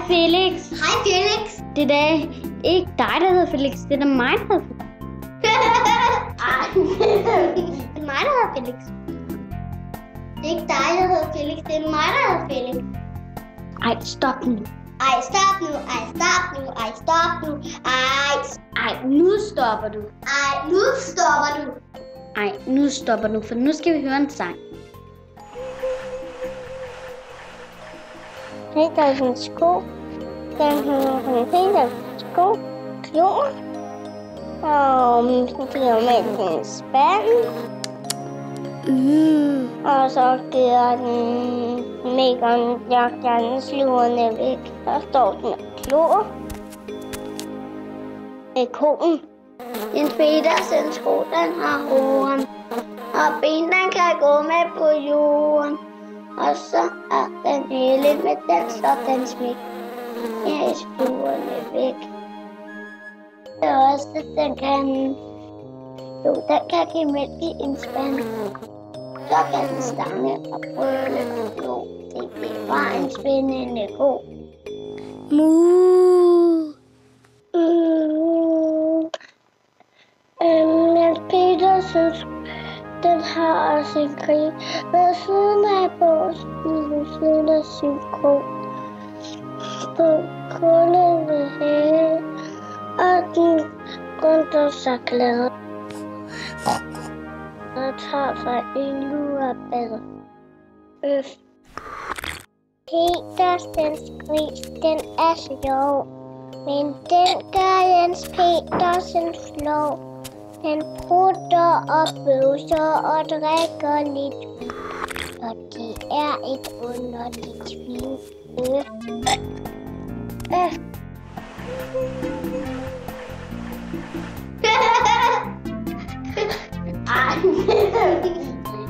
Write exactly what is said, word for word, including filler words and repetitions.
Felix. Hej Felix. Det er da ikke dig, der hedder Felix. Det er da mig, der hedder Felix. Ej, det er mig, der hedder Felix. Det er ikke dig, der hedder Felix. Det er mig, der hedder Felix. Ej, stop nu. Ej, stop nu. Ej, stop nu. Ej, stop nu. Ej. Ej, nu stopper du. Ej, nu stopper du. Ej, nu stopper du, for nu skal vi høre en sang. Petersens sko. Den hedder Petersens sko. Klor. Og så giver man den spand. Mm. Og så giver den mega jagten slurene væk. Der står den klor. Det er konen. En Petersens sko, den har horn. Og ben, den kan gå med på jorden. Og så er den hele med den, så den smæk. Ja, i spurene væk. Det er også, at den kan... Jo, den kan give mælk i en spand. Så kan den stange og brøle. Jo, det bliver bare en spændende ko. Mu. Mm. Øhm, men Petersens, den har også en krig ved siden af båsen, ved siden af sin ko. På kulden ved hagen, og den runder sig glad. Og tager sig en lurebad. Øf. Petersens gris, den er sjov, men den gør Jens Petersen flov. Den prutter og bøvser og drikker lidt. Og det er et underligt svin. Øh. Øh. Ej,